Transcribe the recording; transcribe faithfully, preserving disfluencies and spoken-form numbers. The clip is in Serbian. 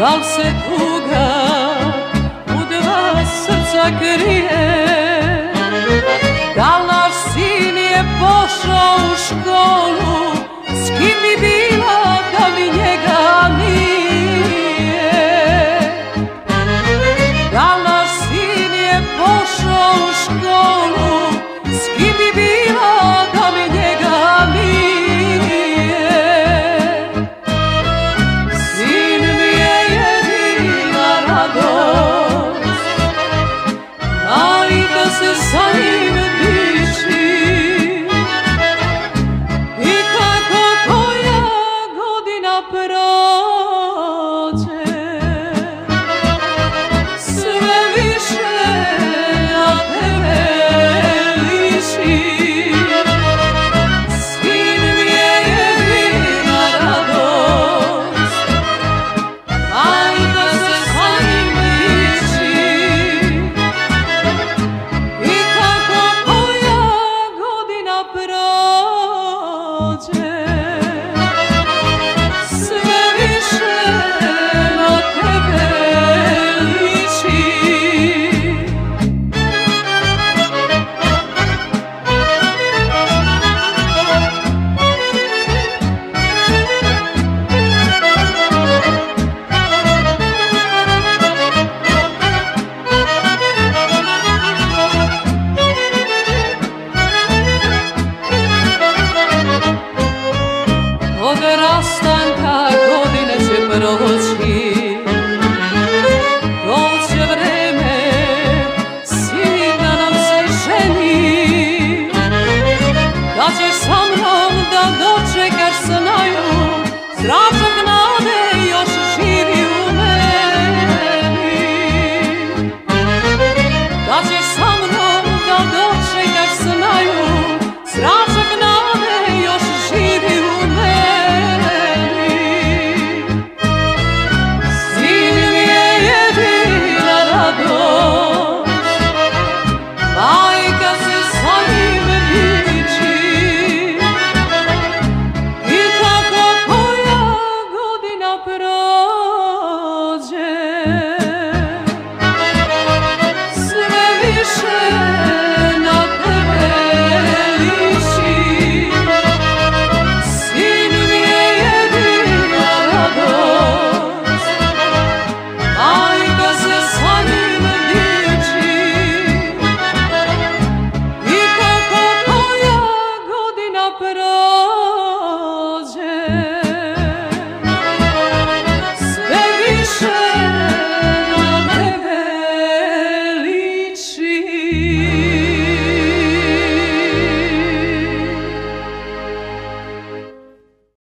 dal se tuga u dva srca krije, dal naš sin je pošao u školu, s kim bi bila da mi njega nije. Dal naš sin je pošao u školu, s kim bi bila da mi njega nije. Sin mi je jedina radost, majka se sa njim diči, i kako koja godina prođe, sve više na tebe liči. Sin mi je jedina radost, majka se sa njim diči, i kako koja godina prođe, sve više na tebe liči. Od rastanka godine će proći, doće vreme, sin da nam se ženi, da ćeš sa mnom da dočekaš snaju, zračak nade još živi u meni. Da ćeš sa mnom da dočekaš snaju, zračak nade još živi u meni. Sin mi je jedina radost, majka se sa njim diči, i kako koja godina prođe,